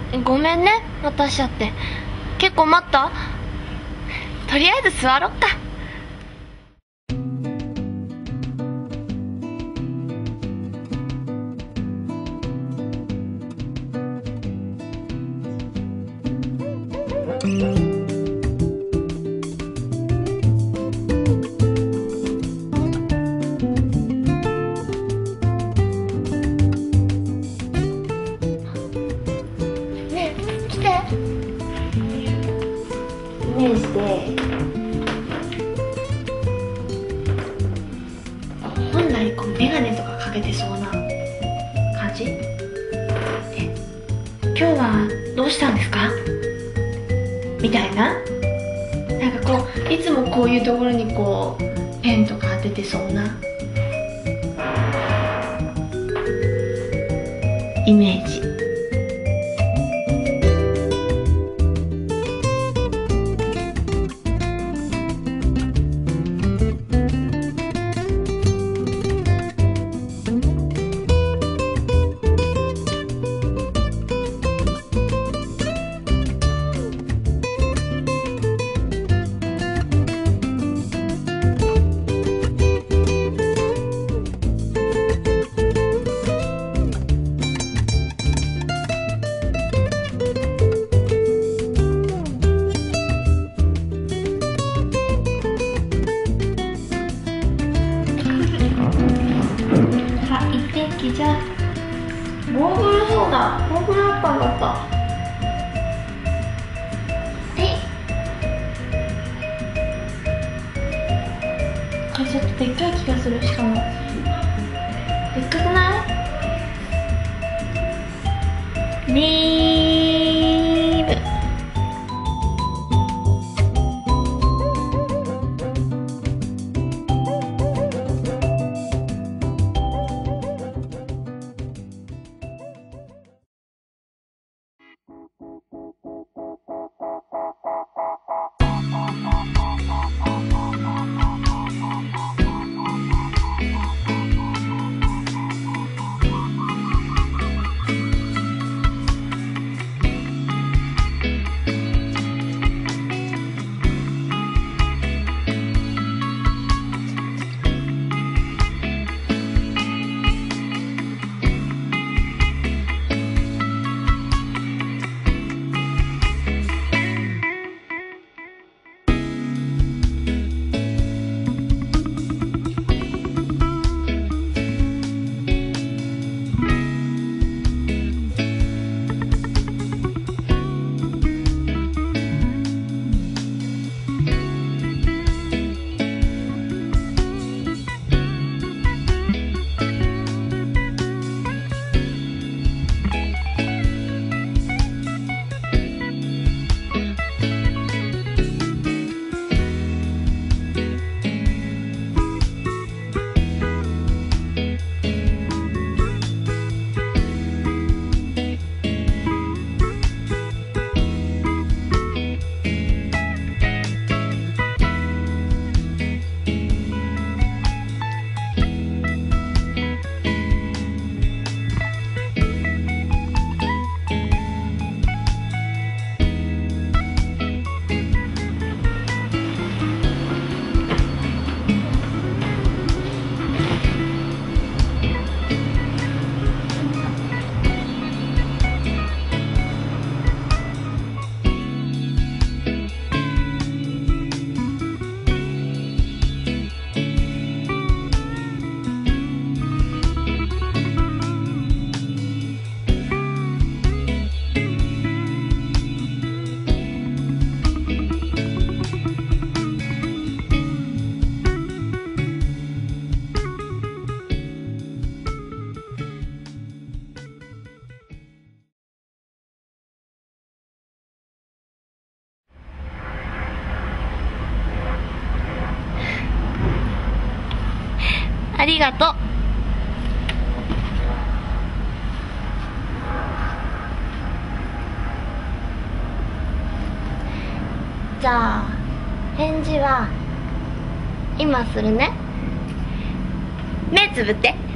ごめんね、私だって。結構待った？とりあえず座ろっか。ねえ、来て。イメージで本来こうメガネとかかけてそうな感じで、今日はどうしたんですかみたいな、なんかこういつもこういうところにこうペンとか当ててそうなイメージ。じゃあゴーグル、そうだ、ゴーグルあったんだった。これちょっとでっかい気がする。しかもでっかくない？ビーム。ありがとう。じゃあ返事は今するね。目つぶって。